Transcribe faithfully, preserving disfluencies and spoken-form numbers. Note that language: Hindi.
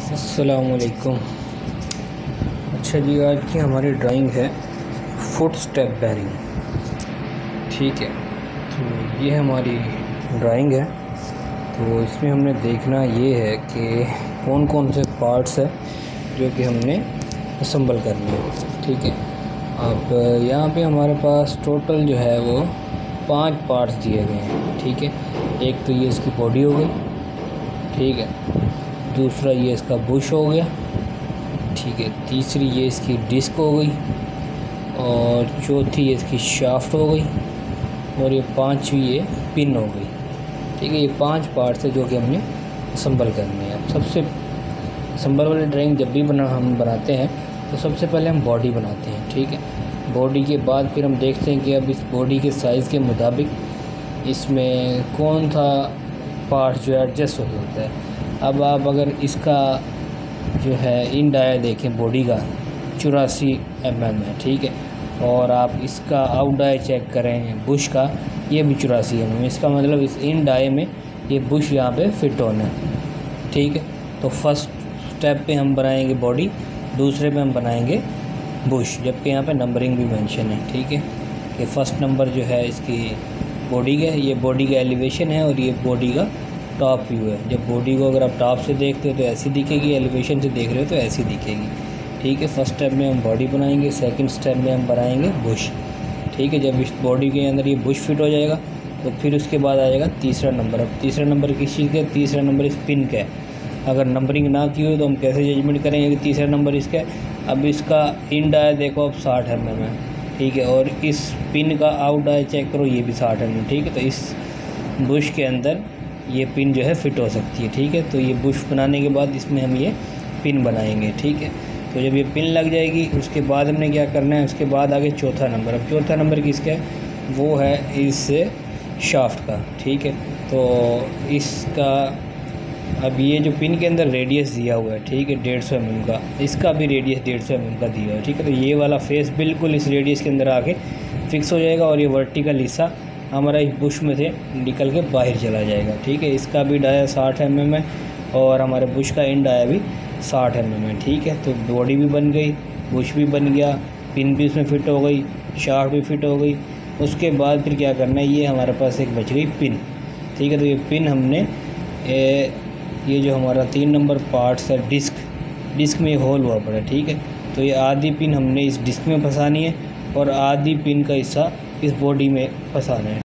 अस्सलामुअलैकुम। अच्छा जी, आज की हमारी ड्राइंग है फुट स्टेप बेयरिंग। ठीक है, तो ये हमारी ड्राइंग है। तो इसमें हमने देखना ये है कि कौन कौन से पार्ट्स है जो कि हमने असम्बल करने हैं। ठीक है, अब यहाँ पे हमारे पास टोटल जो है वो पांच पार्ट्स दिए गए हैं। ठीक है, एक तो ये इसकी बॉडी हो गई, ठीक है, दूसरा ये इसका बुश हो गया, ठीक है, तीसरी ये इसकी डिस्क हो गई, और चौथी ये इसकी शाफ्ट हो गई, और ये पांचवी ये पिन हो गई। ठीक है, ये पांच पार्ट्स है जो कि हमने असम्बल करने हैं। अब सबसे असम्बल वाली ड्राइंग जब भी बना हम बनाते हैं तो सबसे पहले हम बॉडी बनाते हैं। ठीक है, बॉडी के बाद फिर हम देखते हैं कि अब इस बॉडी के साइज़ के मुताबिक इसमें कौन सा पार्ट जो है एडजस्ट हो सकता है। अब आप अगर इसका जो है इन डाया देखें बॉडी का चौरासी एम एम है, ठीक है, और आप इसका आउट डाया चेक करें बुश का, ये भी चौरासी एम एम। इसका मतलब इस इन डाये में ये बुश यहाँ पे फिट होना है। ठीक है, तो फर्स्ट स्टेप पे हम बनाएंगे बॉडी, दूसरे पे हम बनाएंगे बुश, जबकि यहाँ पे नंबरिंग भी मेंशन है। ठीक है, कि फर्स्ट नंबर जो है इसकी बॉडी का, ये बॉडी का एलिवेशन है और ये बॉडी का टॉप व्यू है। जब बॉडी को अगर आप टॉप से देखते हो तो ऐसी दिखेगी, एलिवेशन से देख रहे हो तो ऐसी दिखेगी। ठीक है, फर्स्ट स्टेप में हम बॉडी बनाएंगे, सेकंड स्टेप में हम बनाएंगे बुश। ठीक है, जब इस बॉडी के अंदर ये बुश फिट हो जाएगा तो फिर उसके बाद आ जाएगा तीसरा नंबर। अब तीसरा नंबर किस चीज़ का है? तीसरा नंबर इस पिन का है। अगर नंबरिंग ना की हो तो हम कैसे जजमेंट करेंगे कि तीसरा नंबर इसका है? अब इसका इन डाया देखो, अब साठ एम एम है, ठीक है, और इस पिन का आउट डाया चेक करो, ये भी साठ एम एम। ठीक है, तो इस बुश के अंदर ये पिन जो है फिट हो सकती है। ठीक है, तो ये बुश बनाने के बाद इसमें हम ये पिन बनाएंगे। ठीक है, तो जब ये पिन लग जाएगी उसके बाद हमने क्या करना है, उसके बाद आगे चौथा नंबर। अब चौथा नंबर किसका है? वो है इस शाफ्ट का। ठीक है, तो इसका अब ये जो पिन के अंदर रेडियस दिया हुआ है, ठीक है, डेढ़ सौ एम एम का, इसका भी रेडियस डेढ़ सौ एम एम का दिया हुआ है। ठीक है, तो ये वाला फेस बिल्कुल इस रेडियस के अंदर आके फिक्स हो जाएगा और ये वर्टिकल हिस्सा हमारा इस बुश में से निकल के बाहर चला जाएगा। ठीक है, इसका भी डाया साठ एम एम है और हमारे बुश का इन डाया भी साठ एम एम है। ठीक है, तो बॉडी भी बन गई, बुश भी बन गया, पिन भी उसमें फिट हो गई, शाफ्ट भी फिट हो गई। उसके बाद फिर क्या करना है, ये हमारे पास एक बच गई पिन। ठीक है, तो ये पिन हमने ए, ये जो हमारा तीन नंबर पार्ट्स है डिस्क, डिस्क में होल हुआ पड़ा है। ठीक है, तो ये आधी पिन हमने इस डिस्क में फंसानी है और आधी पिन का हिस्सा इस बॉडी में फंसाना है।